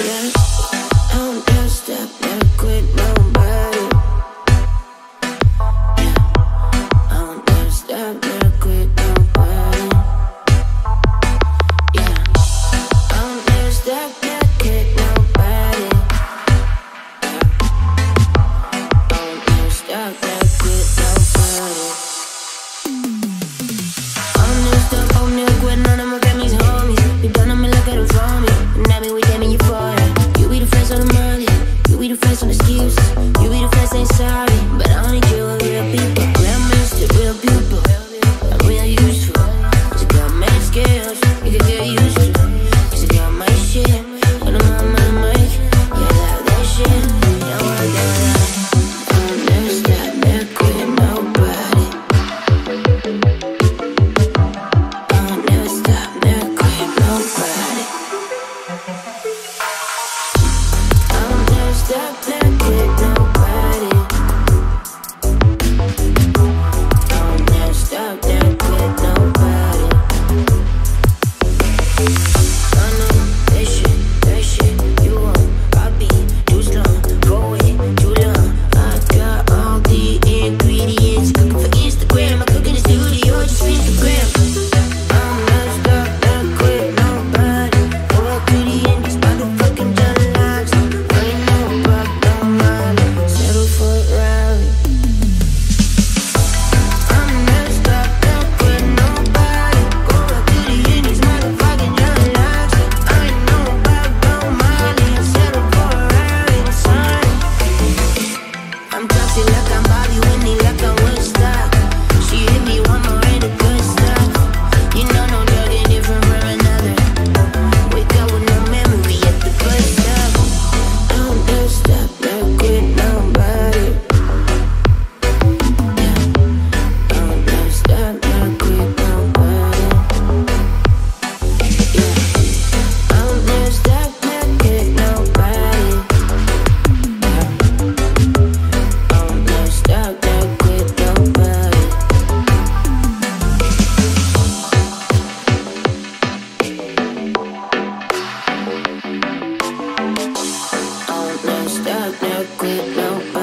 Yeah, I don't ever stop, never quit nobody. Yeah, I don't ever stop, never quit nobody. Yeah, I don't ever stop, never quit nobody. Yeah, I don't ever stop, never quit nobody. I don't ever stop, I don't never quit none of my family's homies. You done me look at them from me, and I mean we damn euphoria. You be the flex on the money, you be the flex on the excuses. You be the flex ain't sorry, but I only deal with real people. Real minister, real people, I'm real useful. Cause I got mad skills, you can get used to. Cause I got my shit, when I'm on my mic, yeah, I love that shit. Yeah, I want that. I don't never stop, never quit nobody. I don't never stop, never quit nobody. I don't never stop, never quit nobody. I don't never stop, never quit nobody. I know that shit you want. I be too slow, go away too long. I got all the ingredients, cooking for Instagram. I cook in the studio, just Instagram. I don't never stop, never quit nobody. Go out to the end, these motherfucking judge. I ain't know about no money, settle for a rally. I'm never stop, never quit nobody. Go out to the end, these motherfucking judge. I ain't know about no money, settle for a rally. Sorry, I'm toxic like I'm Bobby Whitney, like I'm Woodstock. She hit me one more in the good stuff. You know no drug ain't different from another. Wake up with no memory at the bus stop. I don't ever stop, never quit nobody. Yeah, I don't ever stop, never quit nobody. Yeah, I don't ever stop, never quit nobody. Yeah, I don't ever stop, never quit nobody. I don't never stop, never quit nobody.